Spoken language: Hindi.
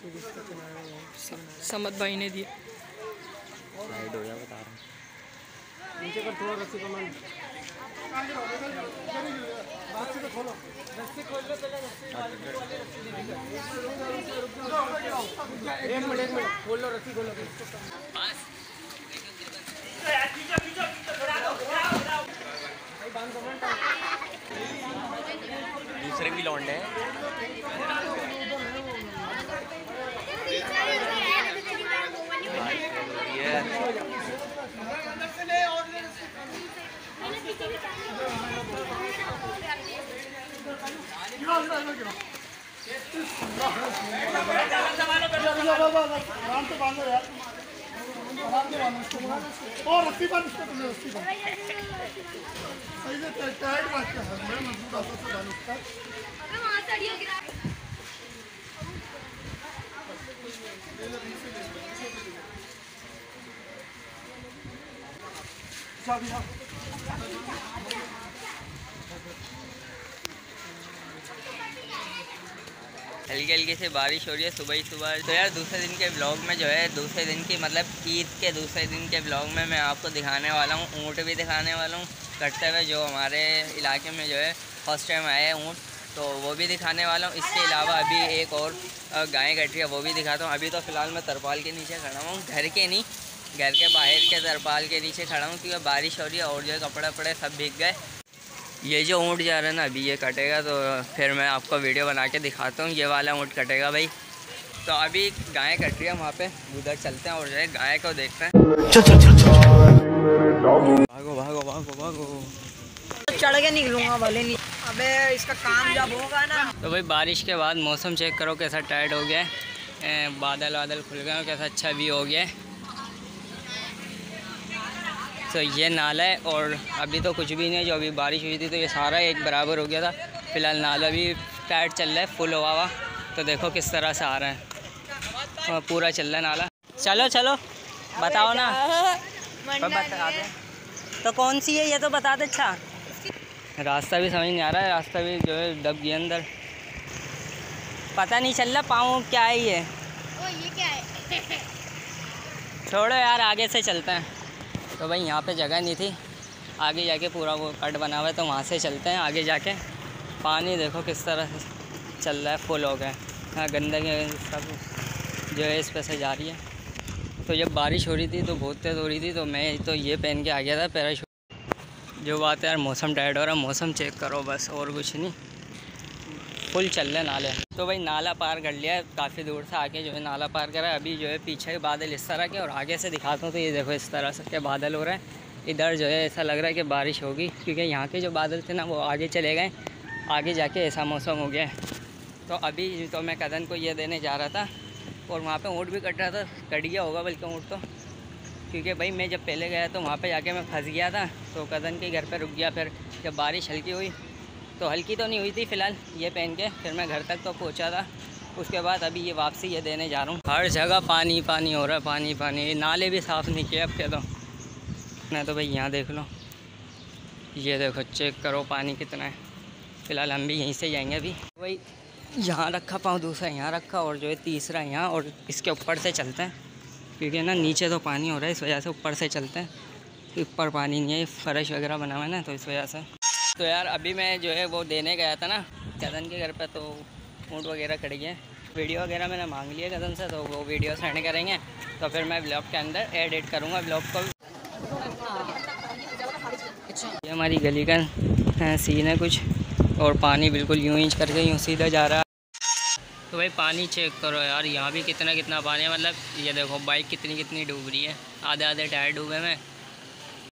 समद भाई ने दिए। साइड हो जा, बता रहा हूँ। नीचे पर थोड़ा रस्सी कमान रस्सी तो खोलो, रस्सी खोल लो पहले। एक मिनट खोल लो, रस्सी खोलो। दूसरे भी लौंडे हैं। आराम से बांधो यार, आराम से बांधो इसको, और रस्सी बांध इसको, तुमने रस्सी बांध सही से टाइट बांध के है, मजबूत हाथों से बांध इसका। हल्की हल्की से बारिश हो रही है सुबह ही सुबह। तो यार दूसरे दिन के ब्लॉग में जो है, दूसरे दिन की मतलब ईद के दूसरे दिन के ब्लॉग में मैं आपको दिखाने वाला हूँ, ऊँट भी दिखाने वाला हूँ कटते हुए, जो हमारे इलाके में जो है फर्स्ट टाइम आए हैं ऊँट, तो वो भी दिखाने वाला हूँ। इसके अलावा अभी एक और गाय कट रही है, वो भी दिखाता हूँ। अभी तो फ़िलहाल मैं तरपाल के नीचे खड़ा हूँ, घर के नहीं, घर के बाहर के तरपाल के नीचे खड़ा हूँ, क्योंकि बारिश हो रही है और जो कपड़े वपड़े सब भीग गए। ये जो ऊँट जा रहा है ना, अभी ये कटेगा तो फिर मैं आपको वीडियो बना के दिखाता हूँ। ये वाला ऊँट कटेगा भाई। तो अभी गाय कट रही है वहाँ पे, उधर चलते हैं और जो है गाय को देखते हैं। भागो भागो भागो भागो, चढ़ के निकलूंगा भले नहीं। अबे इसका काम जब होगा ना। तो भाई बारिश के बाद मौसम चेक करो कैसा टाइट हो गया है, बादल वादल खुल गए और कैसा अच्छा भी हो गया है। तो ये नाला है और अभी तो कुछ भी नहीं है, जो अभी बारिश हुई थी तो ये सारा एक बराबर हो गया था। फिलहाल नाला भी टाइट चल रहा है, फुल हुआ हुआ। तो देखो किस तरह से आ रहा है, पूरा चल रहा है नाला। चलो चलो बताओ ना, बता दे तो कौन सी है ये तो बता दे। अच्छा रास्ता भी समझ नहीं आ रहा है, रास्ता भी जो है दब गया अंदर, पता नहीं चल रहा पाँव क्या है ये। ये क्या है? छोड़ो यार, आगे से चलते हैं। तो भाई यहाँ पे जगह नहीं थी, आगे जाके पूरा वो कट बना हुआ है, तो वहाँ से चलते हैं आगे जाके। पानी देखो किस तरह से चल रहा है, फुल हो गया। हाँ गंदगी सब जो है इस पर से जा रही है। तो जब बारिश हो रही थी तो बहुत तेज़ हो रही थी, तो मैं तो ये पहन के आ गया था पैराशूट। जो बात है यार, मौसम टाइट हो रहा है, मौसम चेक करो बस, और कुछ नहीं, फुल चल रहे नाले। तो भाई नाला पार कर लिया है, काफ़ी दूर से आके जो है नाला पार करा है। अभी जो है पीछे के बादल इस तरह के, और आगे से दिखाता हूँ तो ये देखो इस तरह से के बादल हो रहे हैं। इधर जो है ऐसा लग रहा है कि बारिश होगी, क्योंकि यहाँ के जो बादल थे ना वो आगे चले गए, आगे जाके ऐसा मौसम हो गया है। तो अभी तो मैं कदन को ये देने जा रहा था, और वहाँ पे ऊँट भी कट रहा था, कट गया होगा बल्कि ऊँट तो, क्योंकि भाई मैं जब पहले गया तो वहाँ पे जाके मैं फंस गया था, तो कदन के घर पे रुक गया। फिर जब बारिश हल्की हुई, तो हल्की तो नहीं हुई थी फ़िलहाल, ये पहन के फिर मैं घर तक तो पहुँचा था। उसके बाद अभी ये वापसी ये देने जा रहा हूँ। हर जगह पानी पानी हो रहा है, पानी पानी, नाले भी साफ़ नहीं किए अब के तो। मैं तो भाई यहाँ देख लो, ये देखो चेक करो पानी कितना है। फ़िलहाल हम भी यहीं से जाएंगे अभी। भाई यहाँ रखा पाँव, दूसरा यहाँ रखा, और जो है तीसरा यहाँ, और इसके ऊपर से चलते हैं, क्योंकि ना नीचे तो पानी हो रहा है, इस वजह से ऊपर से चलते हैं। ऊपर पानी नहीं है, फर्श वगैरह बना हुआ है ना, तो इस वजह से। तो यार अभी मैं जो है वो देने गया था ना कदन के घर पे, तो ऊँट वगैरह कट गए। वीडियो वगैरह मैंने मांग लिया कदन से, तो वो वीडियो सेंड करेंगे, तो फिर मैं ब्लॉग के अंदर एडिट करूँगा ब्लॉग को। ये हमारी गली का सीन है कुछ, और पानी बिल्कुल यूँ ही करके यूँ सीधा जा रहा है। तो भाई पानी चेक करो यार, यहाँ भी कितना कितना पानी है। मतलब ये देखो बाइक कितनी कितनी डूब रही है, आधे आधे टायर डूबे में।